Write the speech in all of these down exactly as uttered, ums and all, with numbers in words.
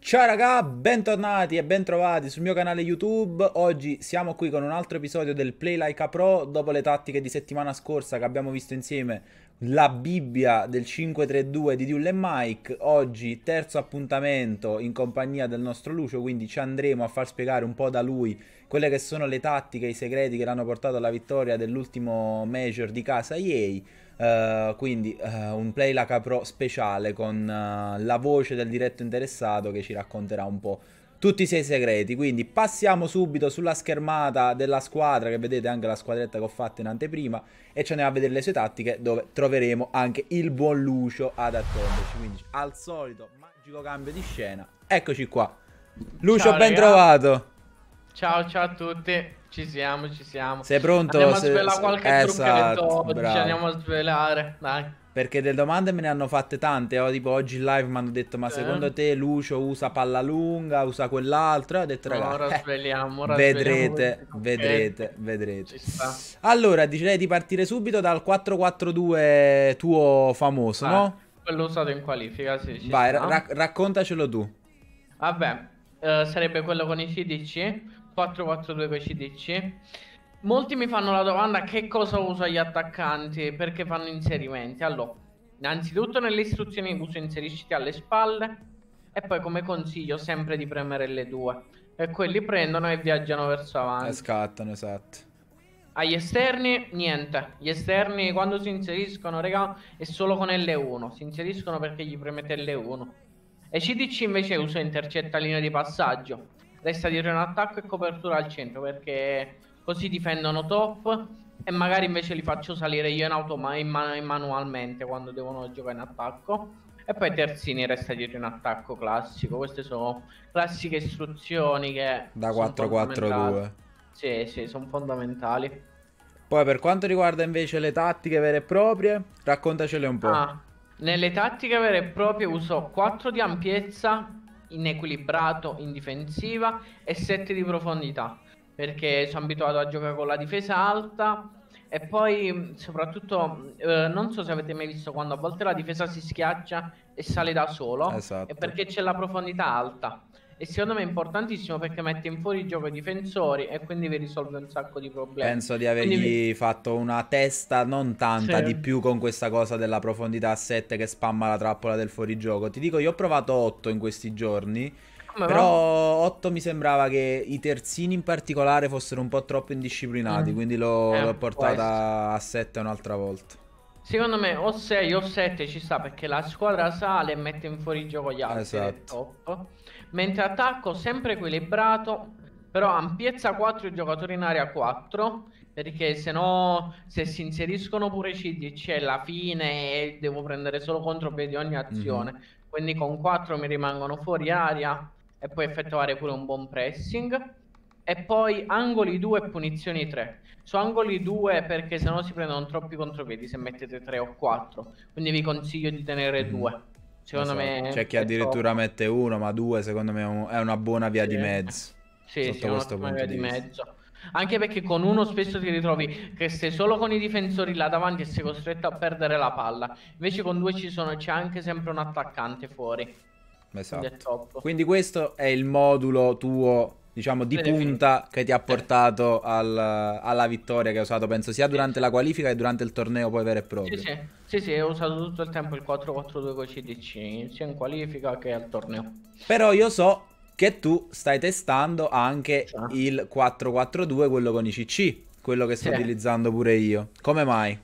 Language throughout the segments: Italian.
Ciao raga, bentornati e bentrovati sul mio canale YouTube. Oggi siamo qui con un altro episodio del Play Like a Pro. Dopo le tattiche di settimana scorsa che abbiamo visto insieme, la Bibbia del cinque tre due di Duel e Mike. Oggi terzo appuntamento in compagnia del nostro Lucio, quindi ci andremo a far spiegare un po' da lui quelle che sono le tattiche, i segreti che l'hanno portato alla vittoria dell'ultimo Major di casa E A. Uh, quindi uh, un Play Like Pro speciale con uh, la voce del diretto interessato che ci racconterà un po' tutti i sei segreti. Quindi passiamo subito sulla schermata della squadra, che vedete anche la squadretta che ho fatto in anteprima, e ci andiamo a vedere le sue tattiche, dove troveremo anche il buon Lucio ad attenderci. Quindi al solito magico cambio di scena, eccoci qua. Lucio, Ciao ben raga. trovato. Ciao ciao a tutti. Ci siamo, ci siamo. Sei pronto? Andiamo a Se, svelare se... qualche Esatto, trucchetto oggi, bravo. andiamo a svelare, dai. Perché delle domande me ne hanno fatte tante. Oh, tipo oggi in live mi hanno detto: ma Eh? secondo te Lucio usa palla lunga, usa quell'altro? E ho detto: No, raga, ora eh, sveliamo, ora sveliamo vedrete, questi trucchetti. vedrete, vedrete. Ci sta. Allora, direi di partire subito dal quattro quattro due tuo famoso, Vai. no? Quello usato in qualifica, sì, ci Vai, ra- sta. ra- raccontacelo tu. Vabbè, eh, sarebbe quello con i C D C, quattro quattro due con i C D C. Molti mi fanno la domanda: che cosa uso gli attaccanti? Perché fanno inserimenti? Allora, innanzitutto nelle istruzioni uso inserisciti alle spalle, e poi come consiglio sempre di premere L due, e quelli prendono e viaggiano verso E avanti. scattano, esatto. Agli esterni niente, gli esterni quando si inseriscono, raga, è solo con L uno, si inseriscono perché gli premete L uno. E C D C invece uso intercetta linea di passaggio, resta dietro in attacco e copertura al centro, perché così difendono top e magari invece li faccio salire io in automa in man in manualmente quando devono giocare in attacco. E poi terzini resta dietro in attacco classico. Queste sono classiche istruzioni che Da sono quattro quattro fondamentali. due. Sì, sì, sono fondamentali. Poi per quanto riguarda invece le tattiche vere e proprie, raccontacele un po'. Ah, nelle tattiche vere e proprie uso quattro di ampiezza in equilibrato in difensiva e sette di profondità, perché sono abituato a giocare con la difesa alta. E poi mh, soprattutto eh, non so se avete mai visto quando a volte la difesa si schiaccia e sale da solo, è Esatto. perché c'è la profondità alta. E secondo me è importantissimo perché mette in fuori gioco i difensori e quindi vi risolve un sacco di problemi. Penso di Quindi vi- avergli fatto una testa non sì. tanta di più con questa cosa della profondità a sette che spamma la trappola del fuorigioco. Ti dico, io ho provato otto in questi giorni, Come però va? otto mi sembrava che i terzini in particolare fossero un po' troppo indisciplinati, Mm. quindi l'ho l'ho Eh, può essere. portata a sette un'altra volta. Secondo me o sei o sette ci sta perché la squadra sale e mette in fuori gioco gli altri ed è Esatto. top. Mentre attacco sempre equilibrato, però ampiezza quattro i giocatori in area quattro, perché se no se si inseriscono pure i C D c'è la fine e devo prendere solo contropiedi ogni Mhm. azione. Quindi con quattro mi rimangono fuori area e poi effettuare pure un buon pressing. E poi angoli due e punizioni tre. Su angoli due perché sennò si prendono troppi contropiedi se mettete tre o quattro. Quindi vi consiglio di tenere Mhm. due. Secondo Esatto. C'è me chi è addirittura top. mette uno, ma due secondo me è un- è una buona via Sì, di mezzo, sì, sì, sotto è questo un'ottima punto via di di vista. mezzo. Anche perché con uno spesso ti ritrovi che stai solo con i difensori là davanti e sei costretto a perdere la palla. Invece con due ci sono, c'è anche sempre un attaccante fuori. Quindi è Esatto. top. Quindi questo è il modulo tuo, diciamo, di Predefinito. punta che ti ha Sì, portato al- alla vittoria che hai usato, penso, sia sì, durante sì. la qualifica che durante il torneo poi vero e Sì, proprio. sì, sì, sì, ho usato tutto il tempo il quattro quattro due con C D C, sia in qualifica che al torneo. Però io so che tu stai testando anche Cioè, il quattro quattro due, quello con i C C, quello che sto sì, utilizzando pure io. Come mai?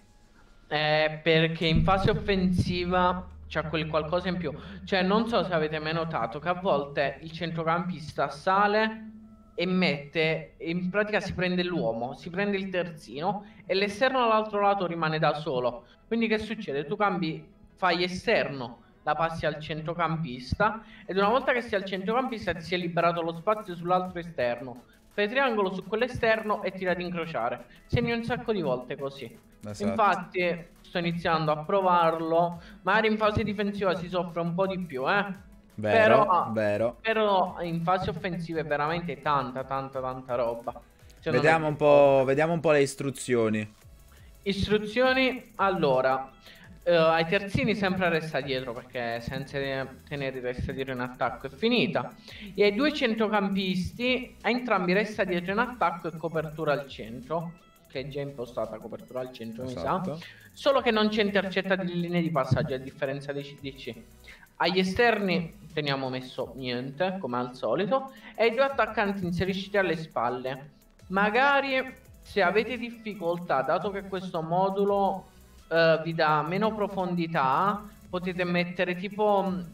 eh, perché in fase offensiva c'è quel qualcosa in più. Cioè, non so se avete mai notato che a volte il centrocampista sale e mette, in pratica si prende l'uomo, si prende il terzino e l'esterno all'altro lato rimane da solo. Quindi che succede? Tu cambi, fai esterno, la passi al centrocampista ed una volta che sei al centrocampista ti si è liberato lo spazio sull'altro esterno. Fai triangolo su quell'esterno e tira ad incrociare. Segni un sacco di volte così. Esatto. Infatti sto iniziando a provarlo. Magari in fase difensiva si soffre un po' di più, eh. Vero, Però, vero. però in fase offensiva è veramente tanta, tanta, tanta roba. Secondo me è Vediamo un più po', forte. vediamo un po' le istruzioni. Istruzioni, allora. Uh, ai terzini sempre resta dietro, perché senza tenere resta dietro in attacco è finita. E ai due centrocampisti a entrambi resta dietro in attacco e copertura al centro, che è già impostata copertura al centro, Esatto. mi sa. Solo che non c'è intercetta di linee di passaggio, a differenza dei C D C. Agli esterni teniamo messo niente, come al solito, e i due attaccanti inserisci alle spalle. Magari se avete difficoltà, dato che questo modulo Uh, vi dà meno profondità, potete mettere tipo uh,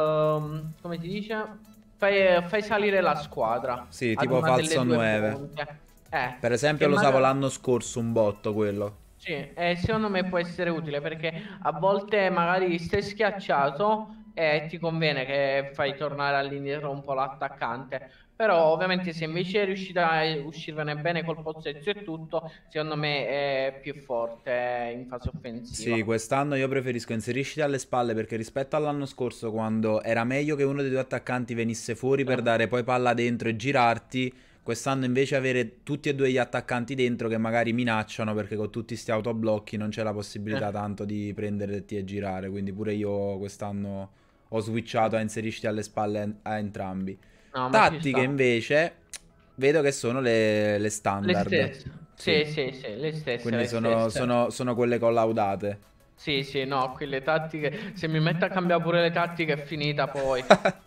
come si dice, fai, fai salire la squadra. Sì, tipo falso nove. Eh, per esempio lo usavo l'anno scorso un botto quello. Sì, eh, secondo me può essere utile, perché a volte magari stai schiacciato e ti conviene che fai tornare all'indietro un po' l'attaccante. Però ovviamente se invece riuscite a uscirvene bene col pozzetto e tutto, secondo me è più forte in fase offensiva. Sì, quest'anno io preferisco inserirci alle spalle, perché rispetto all'anno scorso, quando era meglio che uno dei due attaccanti venisse fuori per dare poi palla dentro e girarti, quest'anno invece avere tutti e due gli attaccanti dentro che magari minacciano, perché con tutti sti autoblocchi non c'è la possibilità eh. tanto di prenderti e girare. Quindi pure io quest'anno ho switchato a inserirci alle spalle a entrambi. No, tattiche invece vedo che sono le, le standard. Le stesse. Sì, sì, sì, sì, le stesse. Quindi le sono, stesse. Sono, sono quelle collaudate. Sì, sì, no, qui le tattiche, se mi metto a cambiare pure le tattiche è finita poi.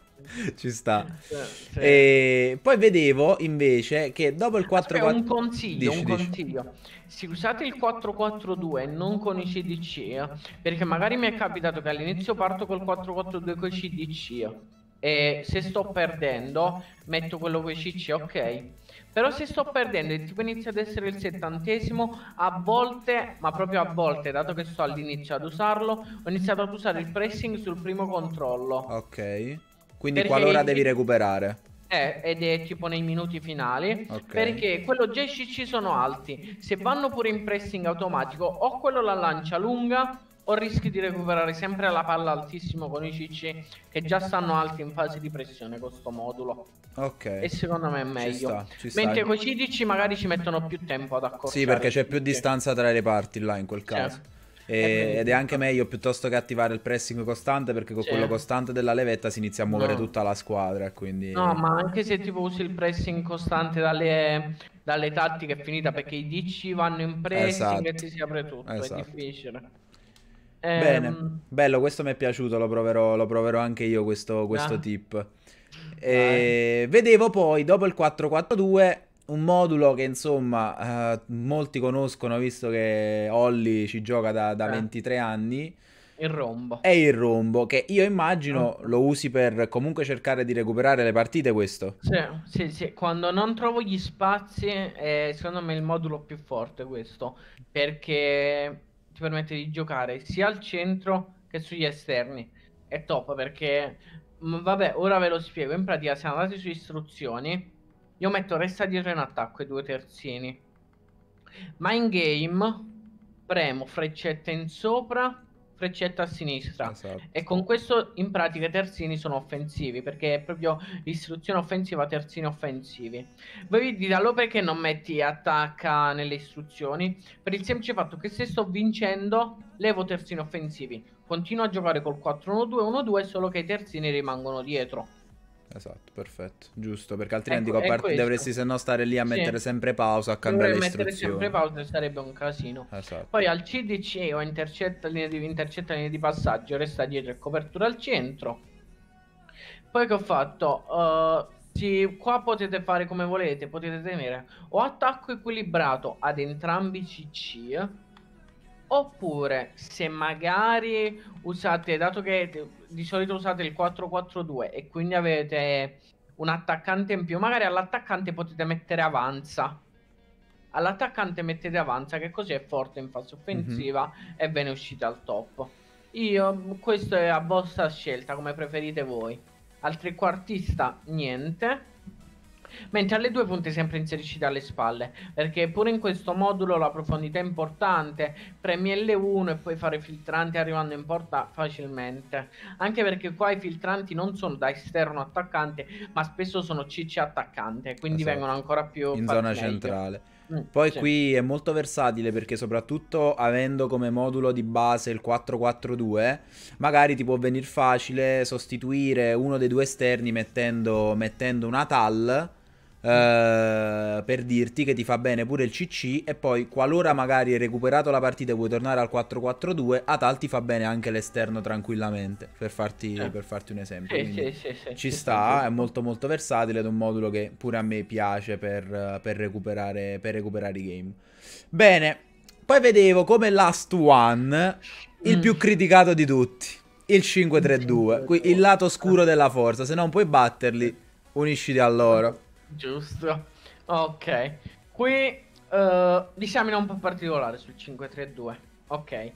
Ci sta. Sì, sì. E poi vedevo invece che dopo il quattro quattro... Un consiglio, dici, un dici. consiglio. Se usate il quattro quattro due non con i C D C, perché magari mi è capitato che all'inizio parto col quattro quattro due con i C D C e se sto perdendo metto quello con i C C, ok. Però se sto perdendo e tipo inizia ad essere il settantesimo, a volte, ma proprio a volte, dato che sto all'inizio ad usarlo, ho iniziato ad usare il pressing sul primo controllo. Ok. Quindi perché qualora devi recuperare. Eh, ed è tipo nei minuti finali, okay. Perché quello già i C C sono alti. Se vanno pure in pressing automatico, o quello la lancia lunga, o rischi di recuperare sempre la palla altissimo con i C C che già stanno alti in fase di pressione con sto modulo. Ok. E secondo me è meglio. Ci sta, ci sta. Mentre con i C D C magari ci mettono più tempo ad accorciare. Sì, perché c'è più distanza tra i reparti là in quel caso. Certo. E, ed è anche meglio piuttosto che attivare il pressing costante, perché con sì. quello costante della levetta si inizia a muovere no. tutta la squadra, quindi... No, ma anche se tipo usi il pressing costante dalle, dalle tattiche è finita, perché i D C vanno in pressing esatto. e ti si apre tutto, esatto. È difficile. Bene, ehm... bello, questo mi è piaciuto, lo proverò, lo proverò anche io questo, questo ah. tip. E vedevo poi dopo il quattro quattro due un modulo che insomma uh, molti conoscono, visto che Olli ci gioca da, da eh. ventitré anni. Il rombo. È il rombo, che io immagino oh. lo usi per comunque cercare di recuperare le partite, questo? Sì, sì, sì. Quando non trovo gli spazi è secondo me il modulo più forte questo, perché ti permette di giocare sia al centro che sugli esterni. È top, perché vabbè, ora ve lo spiego. In pratica siamo andati su istruzioni. Io metto resta dietro in attacco i due terzini, ma in game premo freccetta in sopra, freccetta a sinistra, esatto. E con questo in pratica i terzini sono offensivi, perché è proprio istruzione offensiva, terzini offensivi. Voi vi dite allora perché non metti attacca nelle istruzioni? Per il semplice fatto che se sto vincendo levo terzini offensivi, continuo a giocare col quattro uno due uno due, solo che i terzini rimangono dietro. Esatto, perfetto, giusto, perché altrimenti ecco, dovresti se no stare lì a mettere sì. sempre pausa, a cambiare le istruzioni. mettere sempre pausa, sarebbe un casino. Esatto. Poi al C D C o intercetta linea di, intercetta linea di passaggio, resta dietro e copertura al centro. Poi che ho fatto? Uh, sì, qua potete fare come volete, potete tenere o attacco equilibrato ad entrambi i C C, oppure se magari usate, dato che di solito usate il quattro quattro due e quindi avete un attaccante in più, magari all'attaccante potete mettere avanza. All'attaccante mettete avanza, che così è forte in fase offensiva mm-hmm. e ve ne uscite al top. Io, questo è a vostra scelta, come preferite voi. Al trequartista niente. Mentre alle due punte sempre inserisci dalle spalle, perché pure in questo modulo la profondità è importante. Premi L uno e puoi fare filtranti arrivando in porta facilmente, anche perché qua i filtranti non sono da esterno attaccante, ma spesso sono C C attaccante, quindi esatto. vengono ancora più in zona meglio. centrale. Mm, Poi sì. qui è molto versatile perché soprattutto avendo come modulo di base il quattro quattro due, magari ti può venire facile sostituire uno dei due esterni mettendo, mettendo una T A L, Mm. eh, per dirti che ti fa bene pure il C C e poi qualora magari hai recuperato la partita e vuoi tornare al quattro quattro due, a T A L ti fa bene anche l'esterno tranquillamente, per farti, Sì, per farti un esempio. sì, Quindi sì, sì, sì, ci ci sta sta, è giusto. molto molto versatile ed è un modulo che pure a me piace per, per recuperare, per recuperare i game. Bene, poi vedevo come Last One il Mm. più criticato di tutti, il cinque tre due, qui il cinque due. lato scuro della forza, se non puoi batterli, unisciti a loro. Giusto. Ok. Qui eh, diciamo un po' particolare sul cinque tre due. Ok.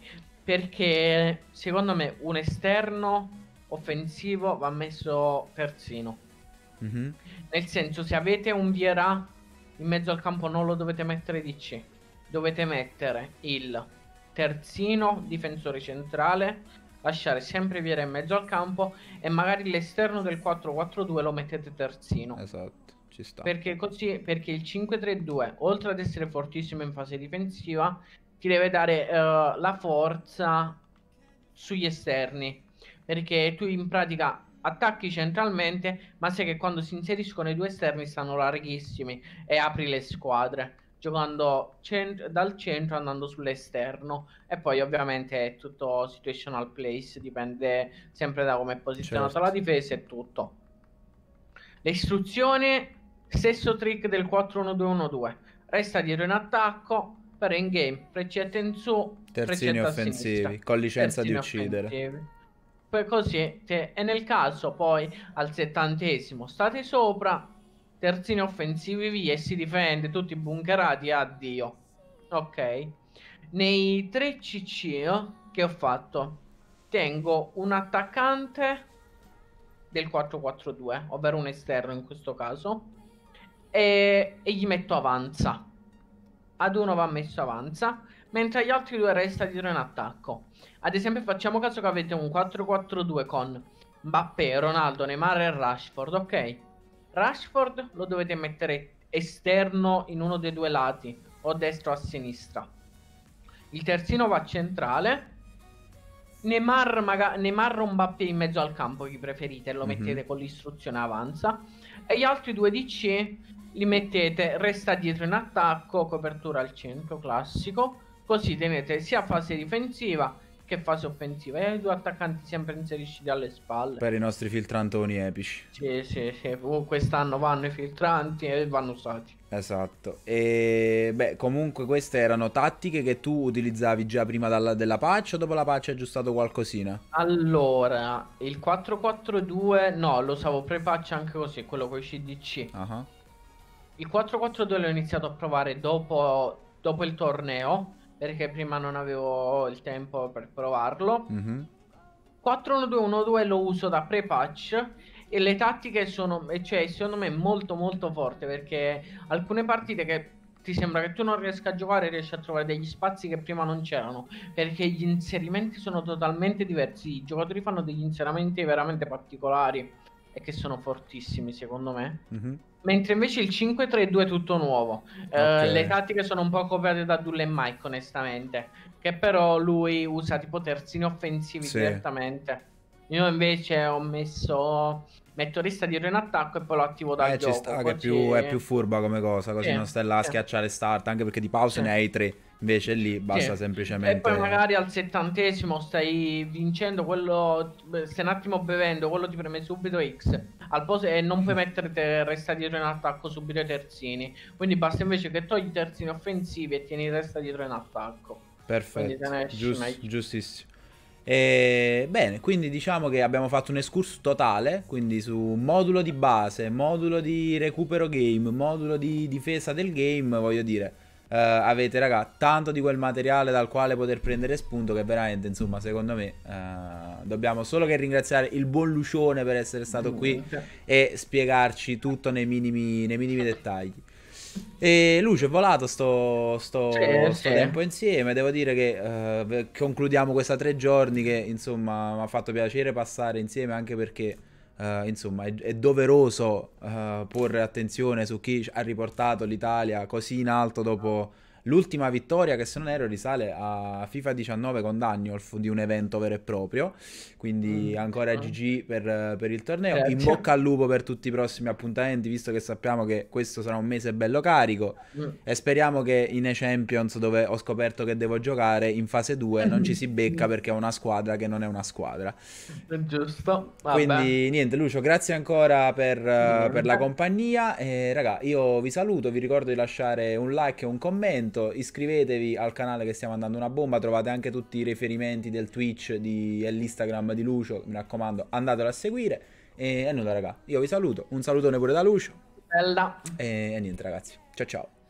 Perché secondo me un esterno offensivo va messo terzino. Mhm. Nel senso, se avete un Vieira in mezzo al campo non lo dovete mettere D C. Dovete mettere il terzino difensore centrale, lasciare sempre Vieira in mezzo al campo e magari l'esterno del quattro quattro due lo mettete terzino. Esatto, ci sta. Perché così, perché il cinque tre due, oltre ad essere fortissimo in fase difensiva, ti deve dare eh, la forza sugli esterni. Perché tu in pratica attacchi centralmente, ma sai che quando si inseriscono i due esterni stanno larghissimi e apri le squadre. Giocando cent- dal centro andando sull'esterno e poi ovviamente è tutto situational place, dipende sempre da come è posizionata la Certo. difesa e tutto. Le istruzioni, stesso trick del quattro uno due uno due. Resta dietro in attacco, però in game, freccetta in su, Terzini freccetta a sinistra, offensivi, con licenza di terzini uccidere. offensivi. Poi così, te- e nel caso poi al settantesimo state sopra, terzini offensivi via e si difende, tutti bunkerati, addio. Ok. Nei tre C C che ho fatto, tengo un attaccante del quattro quattro due, ovvero un esterno in questo caso, e, e gli metto avanza. Ad uno va messo avanza, mentre agli altri due resta dietro in attacco. Ad esempio, facciamo caso che avete un quattro quattro due con Mbappé, Ronaldo, Neymar e Rashford, ok? Rashford lo dovete mettere esterno in uno dei due lati, o destro o a sinistra. Il terzino va centrale. Neymar, maga- Neymar o Mbappé in mezzo al campo, chi preferite, lo Mhm. mettete con l'istruzione avanza. E gli altri due D C li mettete resta dietro in attacco, copertura al centro, classico. Così tenete sia fase difensiva che fase offensiva. E i due attaccanti sempre inserisci alle spalle. Per i nostri filtrantoni epici. Sì, sì, sì. Uh, quest'anno vanno i filtranti e vanno usati. Esatto. E beh, comunque queste erano tattiche che tu utilizzavi già prima dalla- della patch o dopo la patch hai aggiustato qualcosina? Allora, il quattro quattro due, no, lo usavo pre-patch anche così, quello con i C D C. Ah, Il quattro quattro due l'ho iniziato a provare dopo, dopo il torneo, perché prima non avevo il tempo per provarlo. mhm. quattro uno due uno due lo uso da pre-patch e le tattiche sono, e cioè, secondo me, molto molto forte perché alcune partite che ti sembra che tu non riesca a giocare, riesci a trovare degli spazi che prima non c'erano, perché gli inserimenti sono totalmente diversi. I giocatori fanno degli inserimenti veramente particolari e che sono fortissimi, secondo me. Mhm. Mentre invece il cinque tre due è tutto nuovo. Ok. Eh, le tattiche sono un po' copiate da Dull e Mike, onestamente. Che però lui usa tipo terzini offensivi Sì. direttamente. Io invece ho messo. Metto resta dietro in attacco e poi lo attivo dal Eh, ci gioco. sta che è Così. più, è più furba come cosa, così Sì, non stai là a sì, schiacciare start, anche perché di pause sì. ne hai tre, invece lì Sì. basta E poi semplicemente... magari al settantesimo stai vincendo, quello stai un attimo bevendo, quello ti preme subito X al posto e non puoi mettere te, resta dietro in attacco subito i terzini. Quindi basta invece che togli i terzini offensivi e tieni resta dietro in attacco. Quindi te Perfetto, ne esci gius- meglio. giustissimo. E, bene, quindi diciamo che abbiamo fatto un excursus totale, quindi su modulo di base, modulo di recupero game, modulo di difesa del game, voglio dire, eh, avete raga tanto di quel materiale dal quale poter prendere spunto che veramente, insomma, secondo me eh, dobbiamo solo che ringraziare il buon Lucione per essere stato qui Niente. e spiegarci tutto nei minimi, nei minimi dettagli. E Luce, è volato sto, sto, Sì, sto sì. tempo insieme. Devo dire che eh, concludiamo questa tre giorni che insomma mi ha fatto piacere passare insieme anche perché eh, Uh, insomma, è, è doveroso uh, porre attenzione su chi ha riportato l'Italia così in alto dopo l'ultima vittoria, che se non erro risale a FIFA diciannove con Daniolf, di un evento vero e proprio. Quindi Mm. ancora G G per, per il torneo. In Grazie. bocca al lupo per tutti i prossimi appuntamenti, visto che sappiamo che questo sarà un mese bello carico. Mm. E speriamo che in E-Champions, dove ho scoperto che devo giocare, in fase due non ci si becca perché è una squadra che non è una squadra. Giusto, vabbè. Quindi niente, Lucio, grazie ancora per, eh, per la Niente. compagnia. E raga, io vi saluto, vi ricordo di lasciare un like e un commento, iscrivetevi al canale che stiamo andando una bomba, trovate anche tutti i riferimenti del Twitch di, e l'Instagram di Lucio, mi raccomando, andatelo a seguire. E, e nulla raga, io vi saluto, un salutone pure da Lucio. Bella. E, e niente ragazzi, ciao ciao.